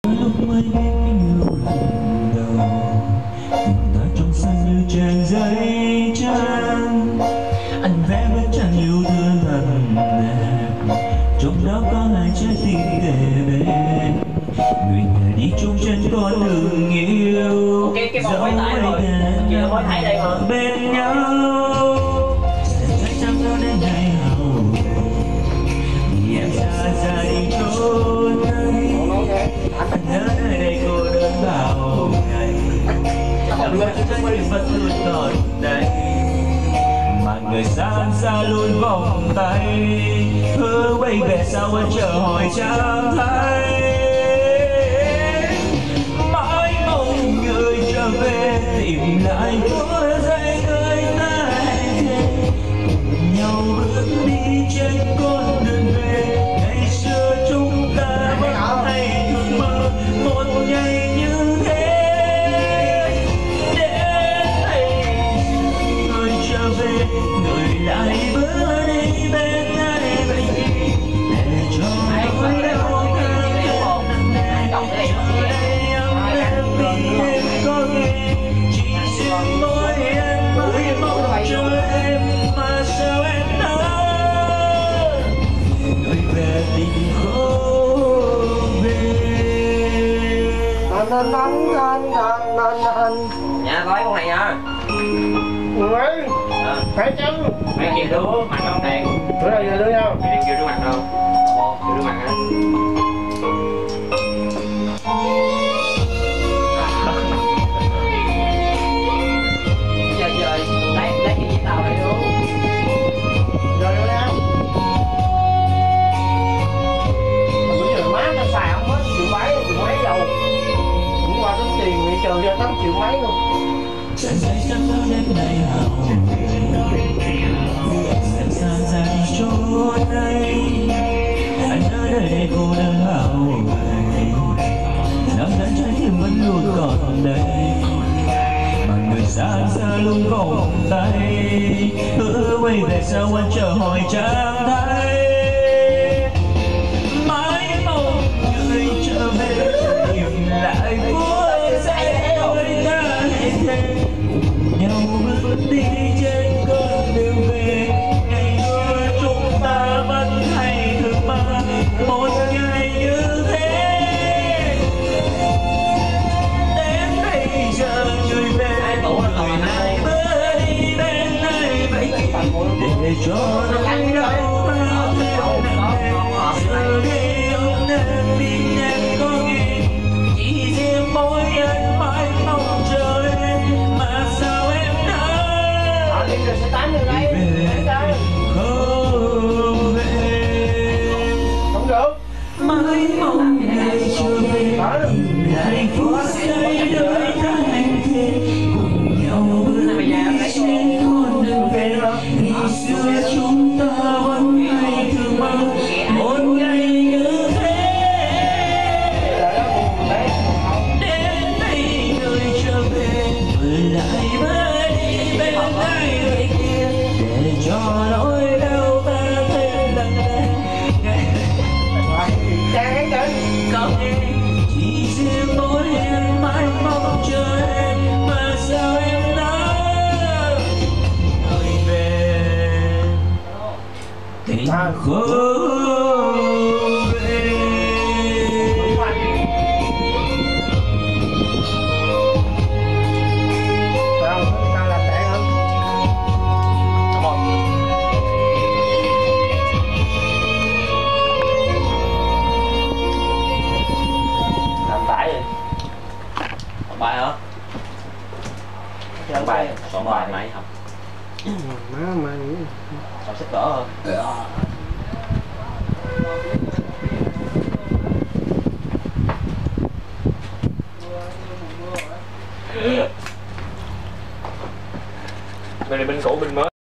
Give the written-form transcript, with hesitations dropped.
lúc mới biết yêu lần đầu, tình ta trong xanh như trang giấy trắng. Anh vẽ bức tranh yêu thương thật đẹp, trong đó có hai trái tim kề bên. Người nhà đi chung trên con đường yêu, dẫu ấy thề bên nhau. Sẽ chẳng đâu đến ngày hậu, vì em xa ra đi trốn đây. Anh nhớ nơi đây cô đơn bao ngày, cảm giác trái tim vẫn luôn còn đây. Mà người xa luôn vòng tay, hứa quay về sau anh chờ hỏi chẳng thấy. Mãi mong người trở về tìm lại phút giây người ta cùng nhau bước đi trên con đường về. Ngày xưa chúng ta vẫn hay thường mơ một ngày như thế. Đến đây người trở về, người lại bước đi bên ai vậy, để cho nỗi đau có nghe. Chỉ riêng mỗi em mới mong chờ em, mà sao em nói người về tình khổ về. Dạ gói con này nha. Người phải chăng Mày kêu đứa mặt không đèn. bữa nay giờ đưa nhau Mày đang kêu đứa mặt đâu? Kêu đứa mặt á. Giờ lấy cái chiếc tàu này luôn. rồi đưa nhau. Bây giờ má ta xài không hết triệu mấy đâu, cũng qua tấm tiền bị trừ ra 8 triệu mấy luôn. Sợi dây trắng lớn đến ngày hậu, em xa ra đi trốn đây. Anh ở nơi đây cô đơn hao gầy, năm tháng trái tim vẫn luôn còn đây. Mà người xa luôn vòng tay, hứa quay về sau anh chờ hỏi chẳng thấy. Mãi mong người trở về tìm lại phút giây đôi ta hãy thề cùng nhau bước đi trên con đường về. Ngày xưa chúng ta vẫn hay thường mơ một ngày như thế. Đến bây giờ người về, người lại bước đi bên ai vậy, để cho nỗi đau bao thêm nặng nề. Giờ đây ông nên đi em có nghe, chỉ riêng mỗi anh mãi mong chờ em, mà sao em nói về không về. Không được. Mãi mong ngày trở về tìm lại phút giây đôi ta hạnh thề cùng nhau bước đi trên con đường về. Ngày xưa chúng ta vẫn hay thường mơ một ngày như thế. Đến đây người trở về, người lại bước đi bên ai vậy kia, để cho nỗi đau ta thêm nặng nề. Trang ấy Có nghe chỉ riêng mỗi em mãi mong chờ em, mà sao em nói người về tình khổ về. sao người ta làm tệ hơn. Làm tải đi. Học bài hả? Học bài, soạn bài mày học. Má Học sách vở hơn. Bên này bên cũ bên mới.